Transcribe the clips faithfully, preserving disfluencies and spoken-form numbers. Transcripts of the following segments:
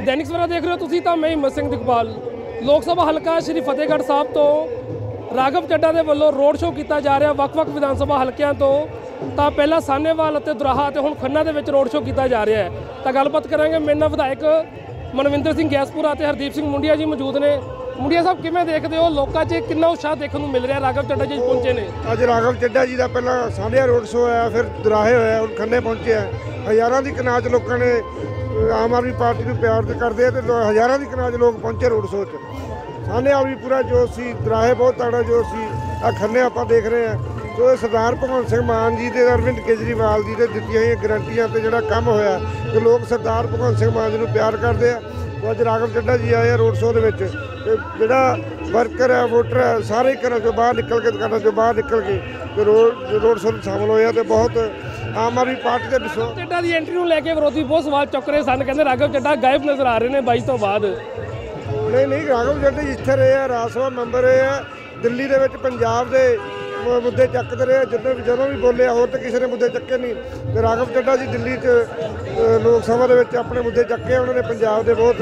दैनिक सवेरा देख रहे हो तुसीं तां मैं हिम्मत सिंह दिगपाल। लोक सभा हलका श्री फतेहगढ़ साहब तो राघव ਚੱਡਾ ਦੇ ਵੱਲੋਂ ਰੋਡ ਸ਼ੋਅ ਕੀਤਾ ਜਾ ਰਿਹਾ ਵੱਖ-ਵੱਖ ਵਿਧਾਨ ਸਭਾ ਹਲਕਿਆਂ ਤੋਂ। ਤਾਂ ਪਹਿਲਾਂ ਸਾਹਨੇਵਾਲ ਅਤੇ ਦੁਰਾਹਾ ਤੇ ਹੁਣ ਖੰਨਾ ਦੇ ਵਿੱਚ ਰੋਡ ਸ਼ੋਅ ਕੀਤਾ ਜਾ ਰਿਹਾ ਹੈ। ਤਾਂ ਗੱਲਬਾਤ ਕਰਾਂਗੇ। ਮੇਰੇ ਨਾਲ ਵਿਧਾਇਕ ਮਨਵਿੰਦਰ ਸਿੰਘ ਗੈਸਪੁਰਾ ਤੇ ਹਰਦੀਪ ਸਿੰਘ ਮੁੰਡੀਆ ਜੀ ਮੌਜੂਦ ਨੇ। ਮੁੰਡੀਆ ਸਾਹਿਬ ਕਿਵੇਂ ਦੇਖਦੇ ਹੋ ਲੋਕਾਂ 'ਚ ਕਿੰਨਾ ਉਤਸ਼ਾਹ ਦੇਖਣ ਨੂੰ ਮਿਲ ਰਿਹਾ ਰਾਘਵ ਚੱਡਾ ਜੀ ਪਹੁੰਚੇ ਨੇ? ਅੱਜ ਰਾਘਵ ਚੱਡਾ ਜੀ ਦਾ ਪਹਿਲਾਂ ਸਾਹਨੇਆ ਰੋਡ ਸ਼ੋਅ ਹੋਇਆ, ਫਿਰ ਦੁਰਾਹੇ ਹੋਇਆ, ਹੁਣ ਖੰਨੇ ਪਹੁੰਚੇ ਆ। ਹਜ਼ਾਰਾਂ ਦੀ ਕਨਾਤ 'ਚ ਲੋਕਾਂ ਨੇ ਆਮ ਆਦਮੀ ਪਾਰਟੀ ਨੂੰ ਪਿਆਰ ਕਰਦੇ ਆ ਤੇ ਹਜ਼ਾਰਾਂ ਦੀ ਕਨਾਤ 'ਚ ਲੋਕ ਪਹੁੰਚੇ ਰੋਡ ਸ਼ੋਅ 'ਚ। ਸਾਹਨੇਆ ਵੀ ਪੂਰਾ ਜੋਸ਼ ਸੀ, ਦੁਰਾਹੇ ਬਹੁਤ ਤਗੜਾ ਜੋਸ਼ ਸੀ। ਆ ਖੰਨੇ ਆਪਾਂ ਦੇਖ ਰਹੇ ਹਾਂ। ਸੋ ਇਹ ਸਰਦਾਰ ਭਗਵੰਤ ਸਿੰਘ ਮਾਨ ਜੀ ਤੇ ਅਰਵਿੰਦ ਕੇਜਰੀਵਾਲ ਜੀ ਦੇ ਦਿੱਤੀਆਂ ਹੋਈਆਂ ਗਰੰਟੀਆਂ ਤੇ ਜਿਹੜਾ ਕੰਮ ਹੋਇਆ ਕਿ ਲੋਕ ਸਰਦਾਰ ਭਗਵੰਤ ਸਿੰਘ ਮਾਨ ਜੀ ਨੂੰ ਪਿਆਰ ਕਰਦੇ ਆ। ਅੱਜ ਰਾਘਵ ਚੱਡਾ ਜੀ ਆਏ ਆ ਰੋਡ ਸ਼ੋਅ ਦੇ ਵਿੱਚ। ਤੇ ਜਿਹੜਾ ਵਰਕਰ ਹੈ, ਵੋਟਰ ਹੈ, ਸਾਰੇ ਘਰਾਂ ਚੋਂ ਬਾਹਰ ਨਿਕਲ ਕੇ ਦੁਕਾਨਾਂ ਚੋਂ ਬਾਹਰ ਨਿਕਲ ਕੇ ਤੇ ਰੋਡ ਰੋਡ ਸ਼ੋਅ 'ਚ ਸ਼ਾਮਲ ਹੋਏ ਆ ਤੇ ਬਹੁਤ ਆਮ ਆਦਮੀ ਪਾਰਟੀ ਦੇ ਵਿਸ਼ਵਾਸ ਚੱਡਾ ਦੀ ਐਂਟਰੀ ਨੂੰ ਲੈ ਕੇ ਵਿਰੋਧੀ ਬਹੁਤ ਸਵਾਲ ਚੁੱਕ ਰਹੇ ਸਨ। ਕਹਿੰਦੇ ਰਾਘਵ ਚੱਡਾ ਗਾਇਬ ਨਜ਼ਰ ਆ ਰਹੇ ਨੇ ਬਾਈ ਤੋਂ ਬਾਅਦ। ਨਹੀਂ ਨਹੀਂ ਰਾਘਵ ਚੱਡਾ ਜੀ ਇੱਥੇ ਰਹੇ ਆ, ਰਾਜ ਸਭਾ ਮੈਂਬਰ ਰਹੇ ਆ, ਦਿੱਲੀ ਦੇ ਵਿੱਚ ਪੰਜਾਬ ਦੇ ਮੁੱਦੇ ਚੱਕਦੇ ਰਹੇ। ਜਦੋਂ ਵੀ ਜਦੋਂ ਵੀ ਬੋਲੇ ਹੋਰ ਤਾਂ ਕਿਸੇ ਨੇ ਮੁੱਦੇ ਚੱਕੇ ਨਹੀਂ। ਤੇ ਰਾਘਵ ਚੱਡਾ ਜੀ ਦਿੱਲੀ 'ਚ ਲੋਕ ਸਭਾ ਦੇ ਵਿੱਚ ਆਪਣੇ ਮੁੱਦੇ ਚੱਕੇ ਉਹਨਾਂ ਨੇ ਪੰਜਾਬ ਦੇ ਬਹੁਤ।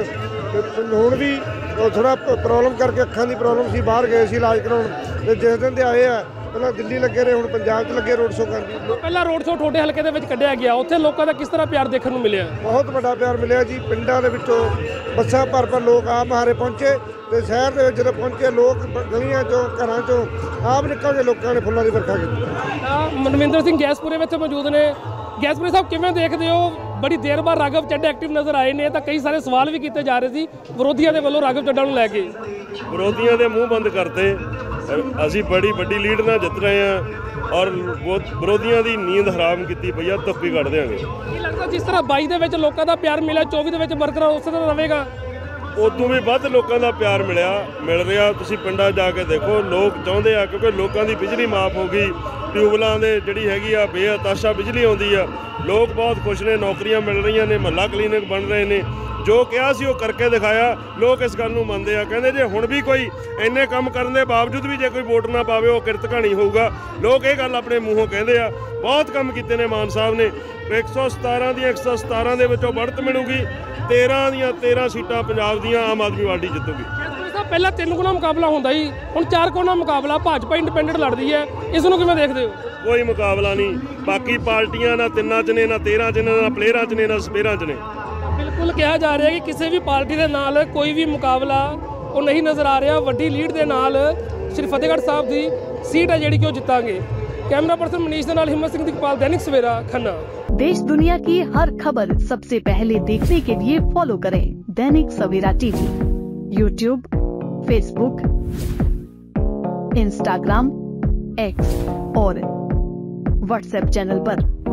ਹੁਣ ਵੀ ਥੋੜ੍ਹਾ ਪ੍ਰੋਬਲਮ ਕਰਕੇ ਅੱਖਾਂ ਦੀ ਪ੍ਰੋਬਲਮ ਸੀ, ਬਾਹਰ ਗਏ ਸੀ ਇਲਾਜ ਕਰਾਉਣ। ਤੇ ਜਿਸ ਦਿਨ ਦੇ ਆਏ ਆ ਪਹਿਲਾਂ ਦਿੱਲੀ ਲੱਗੇ ਰਹੇ, ਹੁਣ ਪੰਜਾਬ 'ਚ ਲੱਗੇ ਰੋਡ ਸ਼ੋਅ ਕਰਨ। ਪਹਿਲਾਂ ਰੋਡ ਸ਼ੋਅ ਤੁਹਾਡੇ ਹਲਕੇ ਦੇ ਵਿੱਚ ਕੱਢਿਆ ਗਿਆ, ਉੱਥੇ ਲੋਕਾਂ ਦਾ ਕਿਸ ਤਰ੍ਹਾਂ ਪਿਆਰ ਦੇਖਣ ਨੂੰ ਮਿਲਿਆ? ਬਹੁਤ ਵੱਡਾ ਪਿਆਰ ਮਿਲਿਆ ਜੀ। ਪਿੰਡਾਂ ਦੇ ਵਿੱਚੋਂ ਬੱਸਾਂ ਭਰ ਭਰ ਲੋਕ ਆਪ ਹਾਰੇ ਪਹੁੰਚੇ ਤੇ ਸ਼ਹਿਰ ਦੇ ਵਿੱਚ ਜਦੋਂ ਪਹੁੰਚੇ ਲੋਕ ਗਲੀਆਂ 'ਚੋਂ ਘਰਾਂ 'ਚੋਂ ਆਪ ਨਿਕਲ ਕੇ ਲੋਕਾਂ ਨੇ ਫੁੱਲਾਂ ਦੀ ਵਰਖਾ ਕੀਤੀ। ਮਨਵਿੰਦਰ ਸਿੰਘ ਗੈਸਪੁਰੇ ਵਿੱਚ ਮੌਜੂਦ ਨੇ। ਗੈਸਪੁਰੇ ਸਾਹਿਬ ਕਿਵੇਂ ਦੇਖਦੇ ਹੋ? ਬੜੀ ਦੇਰ ਬਾਅਦ ਰਾਘਵ ਚੱਡਾ ਐਕਟਿਵ ਨਜ਼ਰ ਆਏ ਨੇ ਤਾਂ ਕਈ ਸਾਰੇ ਸਵਾਲ ਵੀ ਕੀਤੇ ਜਾ ਰਹੇ ਸੀ ਵਿਰੋਧੀਆਂ ਦੇ ਵੱਲੋਂ ਰਾਘਵ ਚੱਡਾ ਨੂੰ ਲੈ ਕੇ। ਵਿਰੋਧੀਆਂ ਦੇ ਮੂੰਹ ਬੰਦ ਕਰਤੇ। ਅਸੀਂ ਬੜੀ ਵੱਡੀ ਲੀਡ ਨਾਲ ਜਿੱਤ ਰਹੇ ਹਾਂ ਔਰ ਵਿਰੋਧੀਆਂ ਦੀ ਨੀਂਦ ਹਰਾਮ ਕੀਤੀ ਪਈ ਆ, ਧੁੱਪੀ ਕੱਢ ਦਿਆਂਗੇ। ਕੀ ਲੱਗਦਾ ਜਿਸ ਤਰ੍ਹਾਂ ਬਾਈ ਦੇ ਵਿੱਚ ਲੋਕਾਂ ਦਾ ਪਿਆਰ ਮਿਲਿਆ ਚੌਵੀ ਦੇ ਵਿੱਚ ਬਰਕਰਾਰ ਉਸੇ ਤਰ੍ਹਾਂ ਰਹੇਗਾ? ਉਦੋਂ ਵੀ ਵੱਧ ਲੋਕਾਂ ਦਾ ਪਿਆਰ ਮਿਲਿਆ ਮਿਲ ਰਿਹਾ। ਤੁਸੀਂ ਪਿੰਡਾਂ ਜਾ ਕੇ ਦੇਖੋ, ਲੋਕ ਚਾਹੁੰਦੇ ਆ ਕਿਉਂਕਿ ਲੋਕਾਂ ਦੀ ਬਿਜਲੀ ਮਾਫ ਹੋ ਗਈ, ਟਿਊਬਲਾਂ ਦੇ ਜਿਹੜੀ ਹੈਗੀ ਆ ਬੇਅਤਾਸ਼ਾ ਬਿਜਲੀ ਆਉਂਦੀ ਆ। ਲੋਕ ਬਹੁਤ ਖੁਸ਼ ਨੇ, ਨੌਕਰੀਆਂ ਮਿਲ ਰਹੀਆਂ ਨੇ, ਮਹੱਲਾ ਕਲੀਨਿਕ ਬਣ ਰਹੇ ਨੇ। ਜੋ ਕਿਹਾ ਸੀ ਉਹ ਕਰਕੇ ਦਿਖਾਇਆ। ਲੋਕ ਇਸ ਗੱਲ ਨੂੰ ਮੰਨਦੇ ਆ। ਕਹਿੰਦੇ ਜੇ ਹੁਣ ਵੀ ਕੋਈ ਇੰਨੇ ਕੰਮ ਕਰਨ ਦੇ ਬਾਵਜੂਦ ਵੀ ਜੇ ਕੋਈ ਵੋਟ ਨਾ ਪਾਵੇ ਉਹ ਕਿਰਤ ਕਹਾਣੀ ਹੋਊਗਾ। ਲੋਕ ਇਹ ਗੱਲ ਆਪਣੇ ਮੂੰਹੋਂ ਕਹਿੰਦੇ ਆ। ਬਹੁਤ ਕੰਮ ਕੀਤੇ ਨੇ ਮਾਨ ਸਾਹਿਬ ਨੇ। ਇੱਕ ਸੌ ਸਤਾਰਾਂ ਦੀਆਂ ਇੱਕ ਸੌ ਸਤਾਰਾਂ ਦੇ ਵਿੱਚੋਂ बढ़त ਮਿਲੂਗੀ। ਤੇਰਾਂ ਦੀਆਂ ਤੇਰਾਂ ਸੀਟਾਂ ਪੰਜਾਬ ਦੀਆਂ ਆਮ ਆਦਮੀ ਪਾਰਟੀ ਜਿੱਤੂਗੀ। ਪਹਿਲਾਂ ਤਿੰਨ ਗੁਣਾ ਮੁਕਾਬਲਾ ਹੁੰਦਾ ਸੀ, ਹੁਣ ਚਾਰ ਗੁਣਾ ਮੁਕਾਬਲਾ। ਭਾਜਪਾ ਇੰਡੀਪੈਂਡੈਂਟ ਲੜਦੀ ਹੈ, ਇਸ ਨੂੰ ਕਿਵੇਂ ਦੇਖਦੇ ਹੋ? ਕੋਈ ਮੁਕਾਬਲਾ ਨਹੀਂ। ਬਾਕੀ ਪਾਰਟੀਆਂ ਨਾ ਤਿੰਨਾਂ 'ਚ ਨੇ, ਨਾ ਤੇਰਾਂ 'ਚ ਨੇ, ਨਾ ਪਲੇਅਰਾਂ 'ਚ ਨੇ, ਨਾ ਸਪੇਅਰਾਂ 'ਚ ਨੇ। ਬਿਲਕੁਲ ਕਿਹਾ ਜਾ ਰਿਹਾ ਕਿ ਕਿਸੇ ਵੀ ਪਾਰਟੀ ਦੇ ਨਾਲ ਕੋਈ ਵੀ ਮੁਕਾਬਲਾ ਉਹ ਨਹੀਂ ਨਜ਼ਰ ਆ ਰਿਹਾ। ਵੱਡੀ ਲੀਡ ਦੇ ਨਾਲ ਸ਼੍ਰੀ ਫਤਿਹਗੜ੍ਹ ਸਾਹਿਬ ਦੀ ਸੀਟ ਹੈ ਜਿਹੜੀ ਕਿ ਉਹ ਜਿੱਤਾਂਗੇ। कैमरा पर्सन मनीष के नाल हिम्मत सिंह दिगपाल, दैनिक सवेरा, खन्ना। देश दुनिया की हर खबर सबसे पहले देखने के लिए फॉलो करें Dainik Savera TV, YouTube, Facebook, Instagram, X और व्हाट्सएप चैनल पर।